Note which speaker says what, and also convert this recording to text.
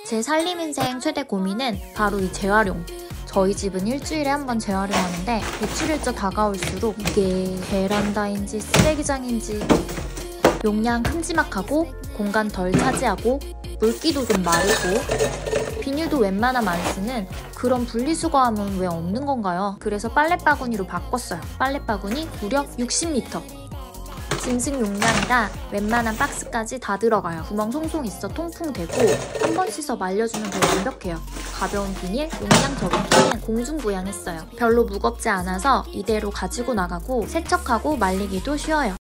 Speaker 1: 제 살림인생 최대 고민은 바로 이 재활용. 저희 집은 일주일에 한 번 재활용하는데 외출일자 다가올수록 이게 베란다인지 쓰레기장인지 용량 큼지막하고 공간 덜 차지하고 물기도 좀 마르고 비닐도 웬만하면 안 쓰는 그런 분리수거함은 왜 없는 건가요? 그래서 빨래바구니로 바꿨어요. 빨래바구니 무려 60리터. 짐승 용량이라 웬만한 박스까지 다 들어가요. 구멍 송송 있어 통풍 되고 한 번 씻어 말려주면 더 완벽해요. 가벼운 비닐, 용량 적은 통엔 공중부양했어요. 별로 무겁지 않아서 이대로 가지고 나가고 세척하고 말리기도 쉬워요.